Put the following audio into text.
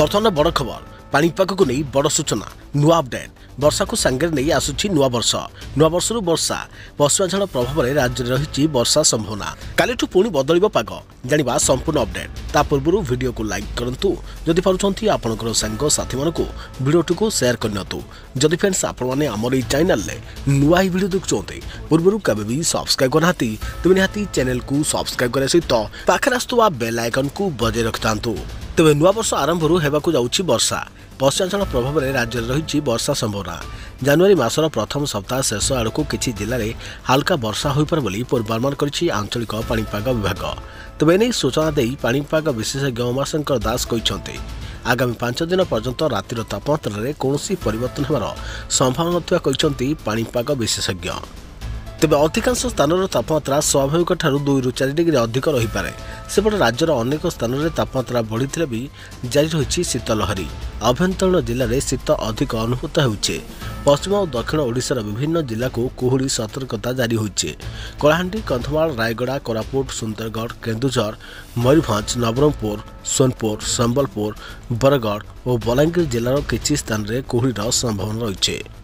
बर्तमान बड़ खबर पाणीपाग को नहीं बड़ सूचना नुआ अपडेट वर्षा को सांगे नहीं आसुची नुआ वर्ष वर्षा पशुआ झाड़ प्रभाव में राज्य में रही वर्षा संभावना कालीठू पुणी बदल पाग जाना संपूर्ण अपडेट ता पूर्व वीडियो को लाइक करूँ जदि पार्टी आपंकर सांग साथी मानक भिडियोटी को सेयार करनी जदि फ्रेंड्स आपने आमर ये चैनल नुआ ही वीडियो देखुंते पूर्व केवे भी सब्सक्राइब करना तेज निहाती चैनल को सब्सक्राइब करने सहित पाखे आसुवा बेल आइकन को बजाय रखि था तेज नुआ वर्ष आरंभ होगा जाऊँगी वर्षा पश्चिमांचल प्रभाव में राज्य में रही वर्षा संभावना जनवरी मासर प्रथम सप्ताह शेष आड़क किसी जिले में हाल्का वर्षा हो पारे पूर्वानुमान कर आंचलिक पाणीपाग विभाग तेज एने सूचना दे पाणीपाग विशेषज्ञ उमाशंकर दास कहते आगामी 5 दिन पर्यंत रातिर तापमात्रा में कौन परिवर्तन होवार संभावना नथिबा पाणीपाग विशेषज्ञ तेज अधिकांश स्थान तापमात्रा स्वाभाविक 2 ରୁ 4 डिग्री अधिक रहीपे सेपटे राज्यर अनेक स्थान में तापमात्रा बढ़ी भी जारी रही शीतलहरी आभ्यंतरीण जिले में शीत अधिक अनुभूत होचे पश्चिम और दक्षिण ओडिशार विभिन्न जिला को कुहुड़ी सतर्कता जारी होइछे कलाहांडी कंधमाल रायगड़ा कोरापुट सुंदरगढ़ केन्दुझर मयूरभंज नवरंगपुर सोनपुर संबलपुर बरगढ़ और बलांगीर जिलार किछि स्थान में कुहुड़ीर संभावना रही है।